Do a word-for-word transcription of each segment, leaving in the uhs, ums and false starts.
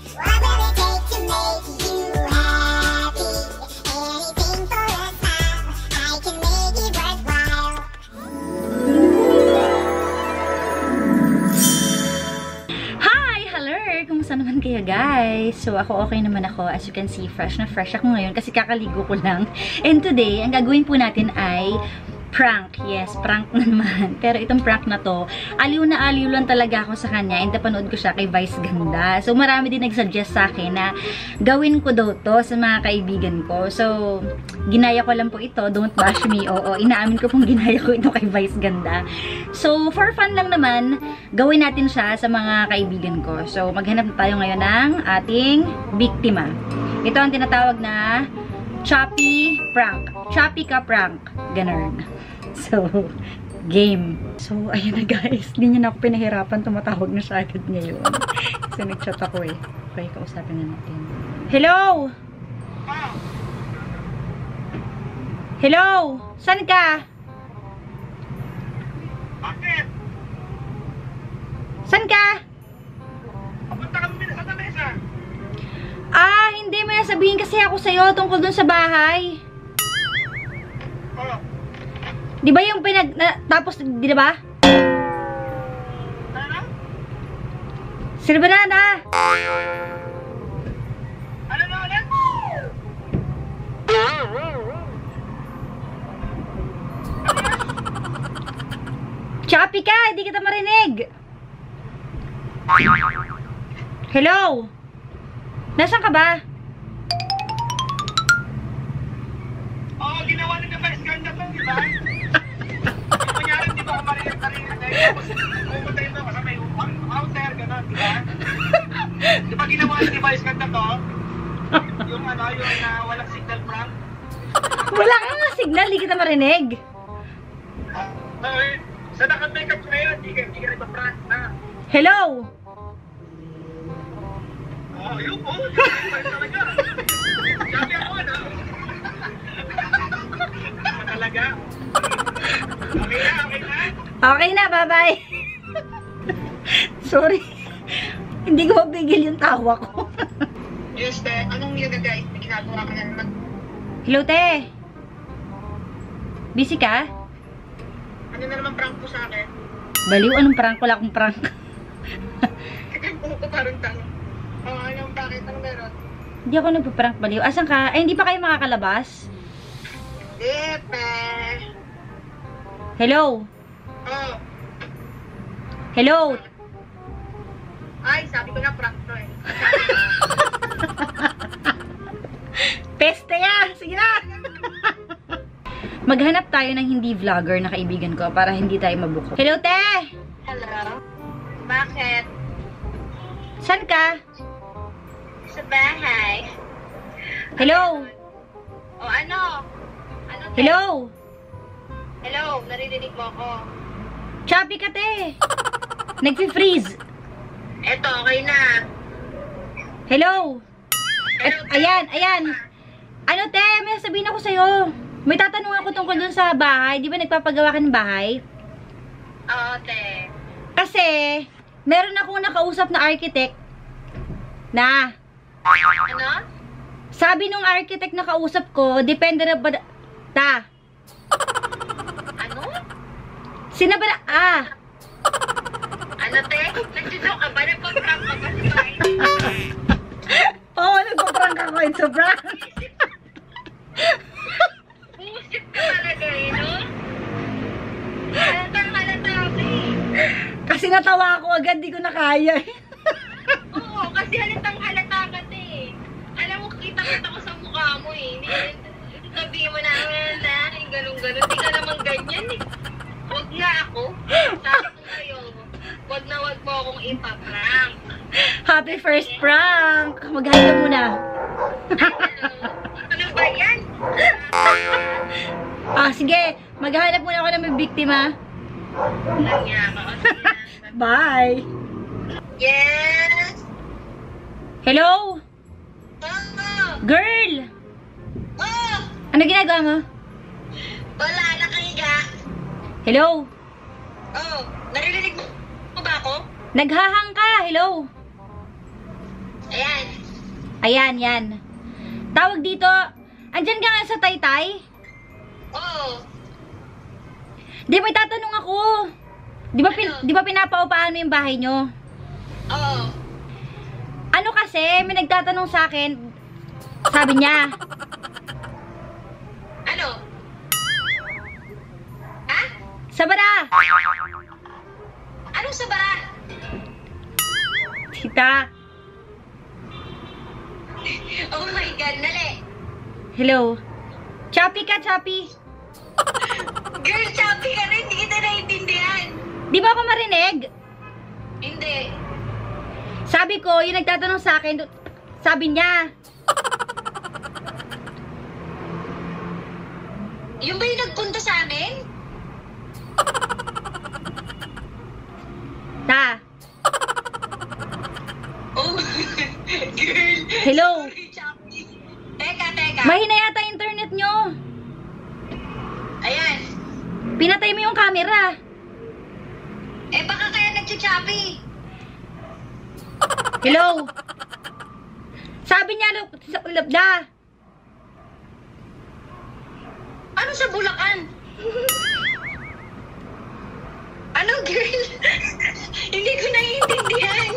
What will it take to make you happy? Anything for a smile, I can make it worthwhile. Hi! Hello! Kumusta naman kayo guys? So ako okay naman ako. As you can see, fresh na fresh ako ngayon kasi kakaligo ko lang. And today, ang gagawin po natin ay prank. Yes, prank na naman. Pero itong prank na to, aliw na aliw lang talaga ako sa kanya. And napanood ko siya kay Vice Ganda. So marami din nagsuggest sa akin na gawin ko daw to sa mga kaibigan ko. So, ginaya ko lang po ito. Don't bash me. Oo, inaamin ko pong ginaya ko ito kay Vice Ganda. So, for fun lang naman, gawin natin siya sa mga kaibigan ko. So, maghanap tayo ngayon ng ating biktima. Ito ang tinatawag na Choppy prank. Choppy ka prank. Ganun. So, game. So, ayun na guys. Hindi niya na ako pinahirapan. Tumatawag na siya agad ngayon. Kasi nag-chat ako eh. Okay, kausapin na natin. Hello! Hello! Saan ka? Bakit? Saan ka? Papunta kami sa mesa. Ah, hindi. May sabihin kasi ako sa'yo tungkol dun sa bahay. Oh. Di ba yung pinag... Na, tapos, di ba? Ano? Sino ba na na? Ano na ulit? Choppy ka! Hindi kita marinig! Hello? Nasaan ka ba? Oo, oh, ginawa nila Vice Ganda to, di ba? Kunyari, di ba kumarinig-tarinig na yun? Pupunta yun ako sa may outer, gano'n, di ba? Di ba ginawa ni Vice Ganda to? Yung ano, yung uh, walang signal prank? Wala kang nga signal, hindi kita marinig. Okay. Sa naka-makeup ngayon, di ka, di ka rin pa-prank na. Hello? Oo, yun po. Yun talaga. Sabi ako, ano? Talaga? Okay na, okay na. Okay na, bye-bye. Sorry. Hindi ko mapigil yung tawa ko. Yes, te. Anong nilagay? May ginagawa ka na naman. Hello, te. Busy ka? Ano na naman prank po sa akin? Baliw, anong prank? Wala akong prank. Kasi po ko parang tanong. Oo, anong bakit? Anong meron? Hindi ako nagpa-prank, baliw. Asan ka? Ay, hindi pa kayo makakalabas? Hindi, pe. Hello? Oo. Hello? Ay, sabi ko na prank to eh. Peste yan! Sige na! Maghanap tayo ng hindi vlogger na kaibigan ko para hindi tayo mabuko. Hello, te! Hello? Bakit? Saan ka? Sa bahay. Hello? O ano? Ano te? Hello? Hello? Naririnig mo ako? Choppy ka, te! Nagpi-freeze. Eto, okay na. Hello? Et, Hello, te? ayan, ayan. Ano, te? May sabihin ako sa'yo. May tatanong ako tungkol dun sa bahay. Di ba nagpapagawa ka ng bahay? Oo, te. Kasi, meron akong nakausap na architect na, Ano? sabi nung architect na kausap ko, depende na ba, ta, Ano? sina ba na, ah, Ano, te? Nagsijoke ka ba? Nagpa-prank ka ba sa bahay? oo, oh, nagpa-prank ako, it's a prank. Bullshit ka talaga eh, no? Halatang halata ako eh. Kasi natawa ako agad, di ko na kaya. Oo, kasi halatang halata ka te eh. Alam mo, kita-kita ko sa mukha mo eh. Hindi, sabihin mo na, na, yung ganun-ganun. Hindi ka naman ganyan eh. Huwag nga ako. Sabi ko sa'yo, huwag na huwag mo akong ipaprank. Happy first prank! Mag-hi ka muna. Ano ba yan? Ah, sige, maghanap muna ako ng may biktima. Lanya ka. Bye! Yes! Hello? Oh! Girl! Oh! Ano ginagawa mo? Wala, nakahiga. Hello? Oh, naririnig mo ba ako? Naghahang ka! Hello? Ayan. Ayan, yan. Tawag dito, andyan ka nga sa Taytay? Oo. Di ba tatanong ako? Di ba, pin, Ano? di ba pinapaupaan mo yung bahay nyo? Oo. Ano kasi, may nagtatanong sa akin, sabi niya, Ano? Ha? Sabara! Anong sabara? Tita, Oh my God, nali. hello. Choppy ka, Choppy. Girl, choppy ka rin, hindi kita naiintindihan. Di ba ako marinig? Hindi. Sabi ko, yung nagtatanong sa akin, sabi niya, Yung ba yung nagpunta sa amin? ta, Oh, girl. hello. Sorry, choppy. Teka, teka. Mahina yata internet nyo. Ayan. Pinatay mo yung camera. Eh, baka kaya nagchichappy. Hello. Sabi niya, lo- sa- labda. Ano sa Bulacan? Ano, girl? Hindi ko naiintindihan.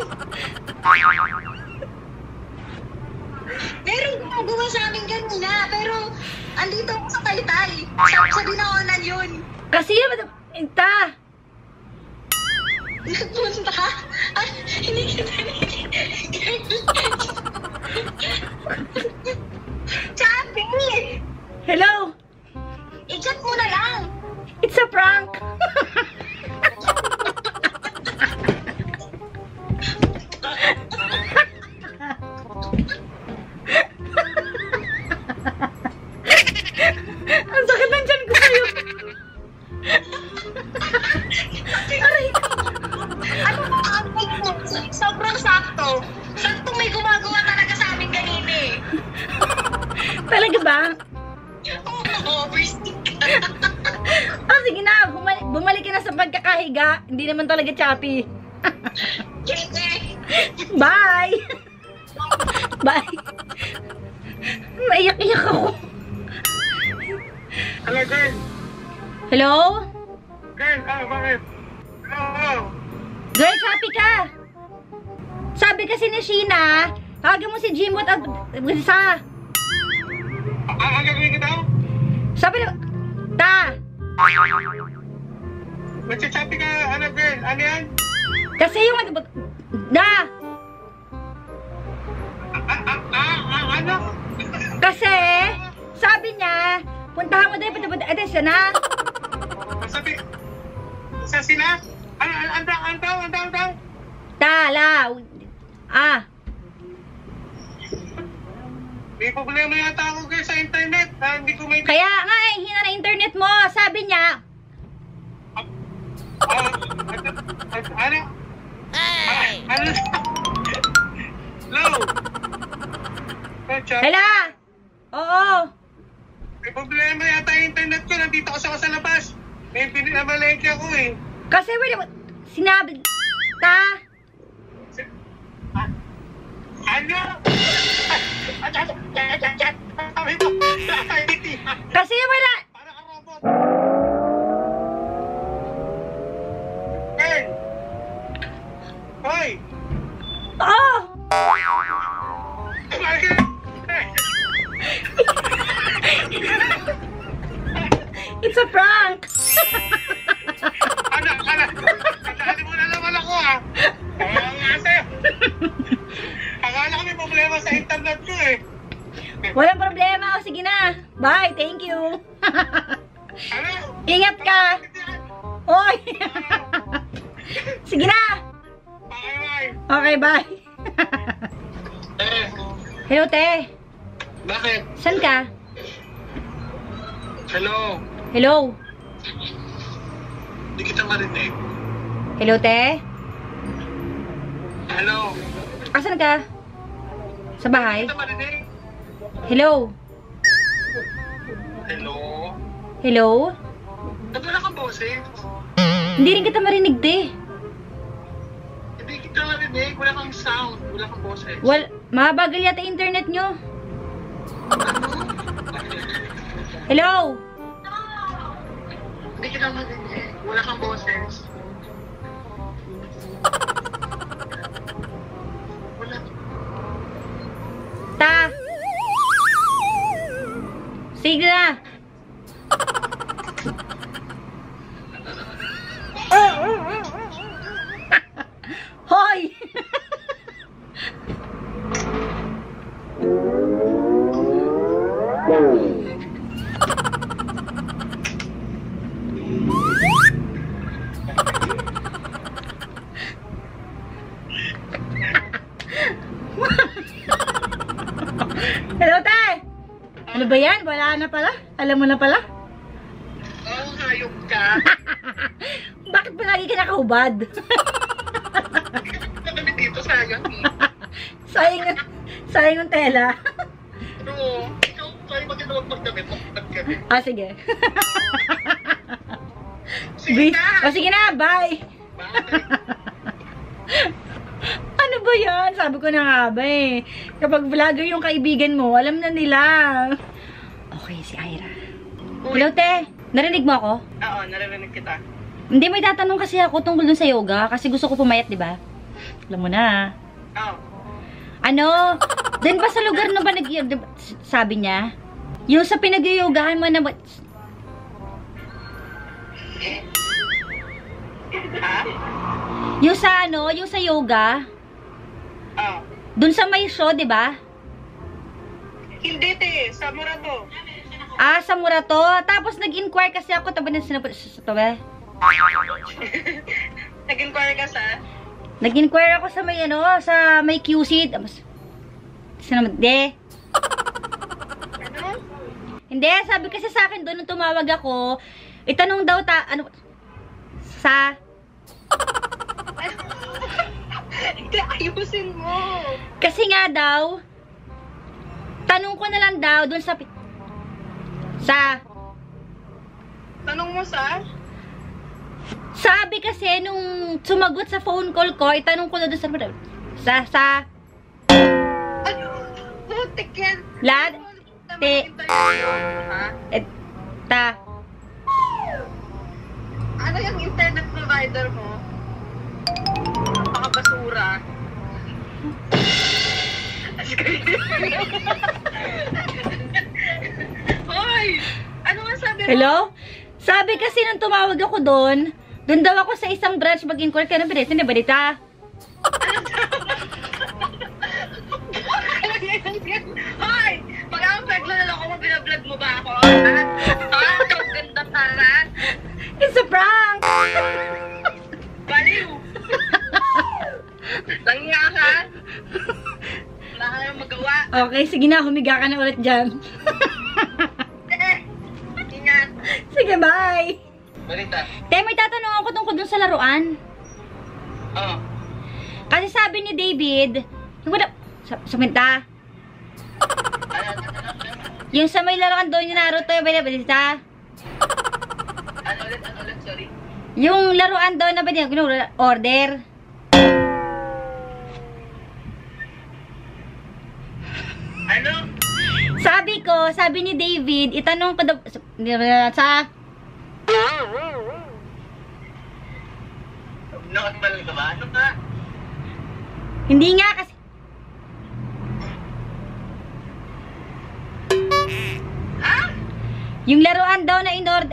Meron gumagawa sa amin kanina, pero andito ako sa Taytay. Sa, sa Dinaonan yun. Kasi, ta, Nagpunta? Ah, hindi kita naiintindihan. Chappy! hello. I-chat mo na lang. It's a prank. Ang sakit ng tiyan ko sa'yo. Aray. Ano ba ang mo? Sobrang sakto. Sakto may gumagawa talaga sa amin kanina eh. Talaga ba? Oo, overstick. Oh, sige na. Bumalik, bumalik ka na sa pagkakahiga. Hindi naman talaga choppy. Bye! Bye! Naiyak-iyak ako. Hello, girl. Hello? Girl, ah, bakit? Hello. Girl, choppy ka! Sabi kasi ni Sheena, tawagan mo si Jimbot at sa... Ah, ang gagawin kita? Sabi na... Ta! Nagsasabi ka, ano, girl? Ano yan? Kasi yung... Da! Ah, ah, ah, ah, ano? Kasi, sabi niya, puntahan mo daw yung punta-punta. Ate, siya na. Sabi, sa sila? Ano, ano, ano, ano, ano, ano, ano? Ta, la. Ah. May problema yata ako, girl, sa internet. Ah, hindi ko may... Kaya nga eh, hina na internet mo. Sabi niya, Ah, ano? Ah, ano? Hello? Hello? hala! Oo. May problema yata yung internet ko. Nandito kasi ako sa labas. May pininamalengke ako eh. Kasi wala, sinabi, ta, Ah, ano? Sabi mo, kasi wala, para ka robot. Hey! Hoy! oh, it's a prank. Ano, ano? Tandaan mo na naman ako ha. Kaya nga sa'yo. Akala ko may problema sa internet ko eh. Walang problema. O, sige na. Bye, thank you. Ano? Ingat ka. Oy. Sige na. Okay, bye. Okay, bye. Eh, Hello, te. bakit? San ka? Hello? Hello. Hindi kita marinig. Hello, te. Hello? Asan ka? Sa bahay? Hindi kita marinig. Hello. Hello? Hello. Ba't wala kang boses? Hindi rin kita marinig, te. Hindi kita marinig. Wala kang sound. Wala kang boses. Wal Mabagal yata internet nyo. Hello? Hindi ka naman eh. Wala kang boses. Wala. Ta. Sige na. Hoy! Hello, tay! Ano ba yan? Wala na pala? Alam mo na pala? Oo, oh, hayop ka. Bakit ba lagi ka nakahubad? Kami dito, sayang eh. sayang, sayang yung tela. Pero, ikaw, tayo magandang magdamit. Magdamit kami. Ah, sige. Sige na. O, sige na, bye! Bye. Ano ba yan? Sabi ko na nga ba eh. Kapag vlogger yung kaibigan mo, alam na nila. Okay, si Ira. Hello, te. Narinig mo ako? Oo, naririnig kita. Hindi, may tatanong kasi ako tungkol dun sa yoga. Kasi gusto ko pumayat, di ba? Alam mo na. Oo. Ano? Dun ba sa lugar na ba nag... Sabi niya? Yung sa pinag-yogahan mo na ba... Ha? Yung sa ano? Yung sa yoga? Oo. Dun sa may show, di ba? Hindi, te. Sa Murato. Ah, sa Murato. Tapos nag-inquire kasi ako. Tabi na sinapot... Tabi? Nag-inquire ka sa? Nag-inquire ako sa may ano, sa may Q C. Tapos, sinabi, de. Ano? Hindi, sabi kasi sa akin doon nung tumawag ako, itanong daw ta, ano, sa, Hindi, ayusin mo. kasi nga daw, tanong ko na lang daw doon sa, sa, Tanong mo sa? sabi kasi nung sumagot sa phone call ko, itanong ko na doon sa, sa, sa, Ano? Putik yan. Lad, te, Ha? et, ta, Ano yung internet provider mo? Pakabasura. Hoy! Ano nga sabi mo? hello? Sabi kasi nung tumawag ako doon, doon daw ako sa isang branch mag-inquire ka ng pinesa na balita. Hoy! Pag ako paglalala ko mo, binablog mo ba ako? Ha? Ha? Ang ganda para? It's a prank! Baliw! Langya ka? Wala ka nang magawa. Okay, sige na, humiga ka na ulit dyan. Eh! Ingat! Sige, bye! Balita. Te, may tatanong ako tungkol dun sa laruan. Oo. Kasi sabi ni David, yung wala, sa, suminta, yung sa may laruan doon yung Naruto, yung balita, Ano ulit? Ano ulit? Sorry. yung laruan doon na ba niya, order. Ano? Sabi ko, sabi ni David, itanong ko daw, sa, sa, Nakatbal ka ba? Ano ka? hindi nga kasi, Ha? yung laruan daw na in-order,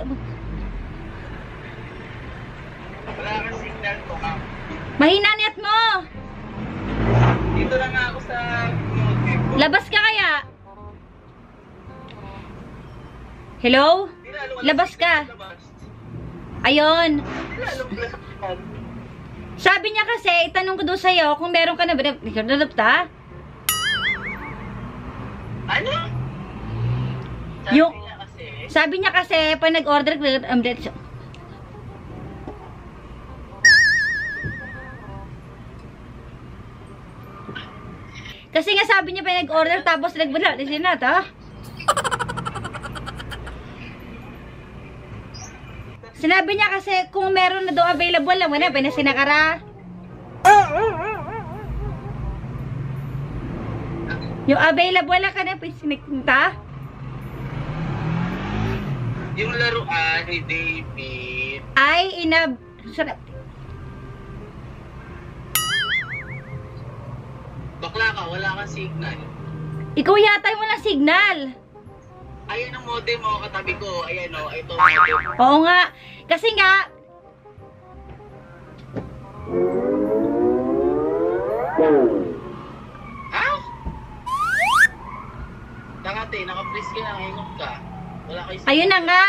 Wala kang signal ko ka. mahina net mo, Dito lang nga ako sa motive. labas ka kaya? Hello? Labas ka. Ayun. Sabi niya kasi, itanong ko doon sa'yo kung meron ka na ba, nadapta? Ano? Sabi Yung- niya kasi, Sabi niya kasi, pag nag-order, um, kasi nga sabi niya, pag nag-order, tapos nag-bala, kasi na, ta? Sinabi niya kasi, kung meron na daw available, lang mo na, pinasinakara. Yung available, wala ka na sinagpunta? Yung laruan ni David. Ay, ina... Sarap. Bakla ka, wala kang signal. Ikaw yata yung walang signal. Ayan ang modem mo, katabi ko. Ayan o, ito modem. Oo nga. Kasi nga... Ha? Takate, naka-freeze ka na, hingot ka. Wala kayo signal. Ayun na nga.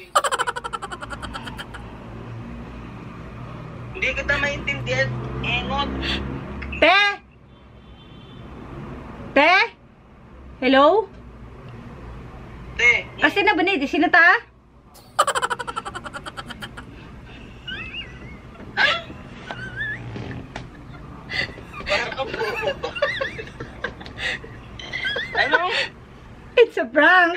Hindi kita maintindihan. Engot. Te! Te? Hello? Te, Kasi na ba ni? Sino ta? parang ka po ba? Ano? It's a prank.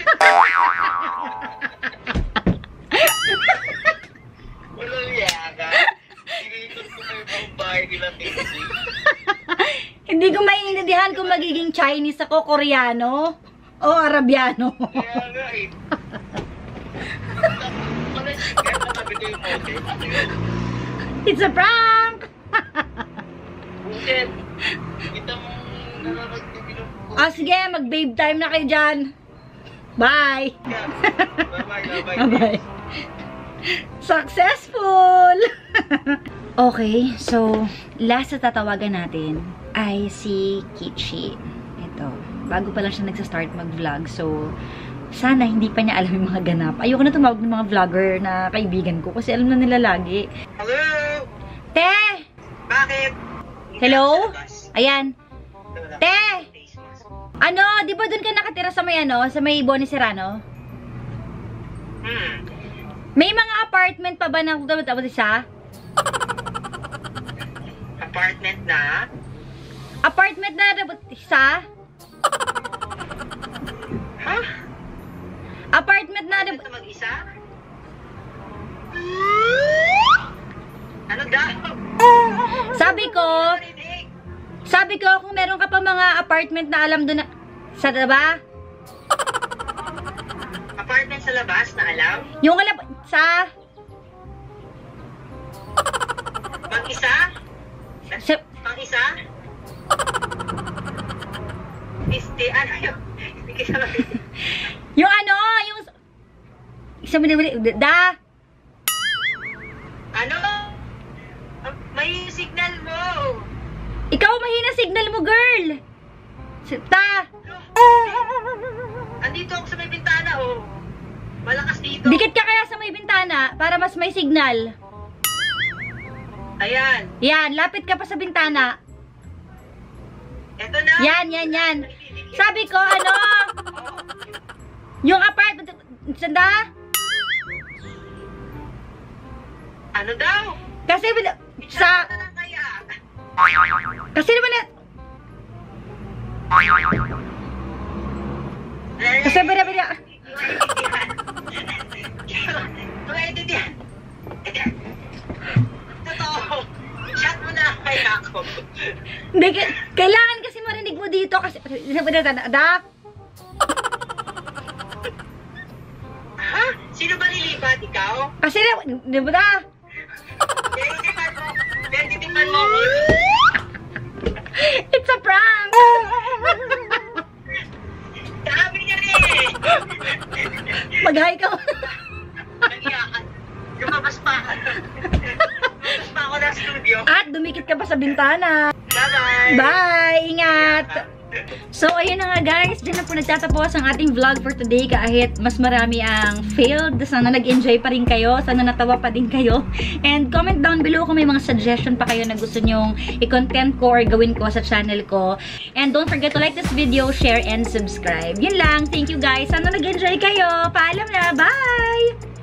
Walang yaga. Sinigod ko kayo pang bahay nila Casey. Hindi ko maintindihan kung magiging Chinese ako, Koreano, o Arabiano. Kaya nga eh. Wala yung kaya natabi ko yung modem. It's a prank! Buset. Kita mong nararamdaman ko. Ah, sige, mag-babe time na kayo dyan. Bye! Bye-bye, bye-bye. Bye-bye. Successful! Okay, so, last na tatawagan natin ay si Kichi. Ito, bago pa lang siya nagsa-start mag-vlog. So, sana hindi pa niya alam yung mga ganap. Ayoko na tumawag ng mga vlogger na kaibigan ko kasi alam na nila lagi. Hello? Te! Bakit? Hello? Ayan. Te! Ano, di ba dun ka nakatira sa may ano, sa may Boni Serrano? Hmm. May mga apartment pa ba na dapat isa? Apartment na? Apartment na dapat isa? Ha? Apartment na dapat... Ito mag-isa? Ano daw? Sabi ko, Marinig. sabi ko kung meron ka pa mga apartment na alam doon na... Sa diba? Apartment sa labas na alam? Yung alam... Sa... Pang-isa? Sa... Pang-isa? Este, ano yun? Hindi kita marinig. Yung ano, yung... Isa mo da... Ano? May signal mo. Ikaw mahina signal mo, girl! Ta! Andito ako sa may bintana, oh. Malakas dito. Dikit ka kaya sa may bintana para mas may signal. Ayan. Yan, lapit ka pa sa bintana. Eto na. Yan, yan, yan. Sabi ko, ano? Yung apartment... Sanda? Ano daw? Kasi sa... Sa... Na lang kaya. Kasi naman na... Kasi ba naman na... Maintindihan. Totoo. Chat mo na kaya ako. Hindi, kailangan kasi marinig mo dito kasi... Da? Ha? Sino ba nilipat? Ikaw? Kasi, di ba da? Tinitipan mo. Tinitipan mo. It's a prank! Sabi niya rin. Mag-hi ka. Nag-iyakan. Lumabas pa. Lumabas pa ako ng studio. At dumikit ka pa sa bintana. Bye-bye. Bye! Ingat! So, ayun na nga guys. Diyan na po nagtatapos ang ating vlog for today. Kahit mas marami ang failed. Sana nag-enjoy pa rin kayo. Sana natawa pa din kayo. And comment down below kung may mga suggestion pa kayo na gusto nyong i-content ko or gawin ko sa channel ko. And don't forget to like this video, share, and subscribe. Yun lang. Thank you guys. Sana nag-enjoy kayo. Paalam na. Bye!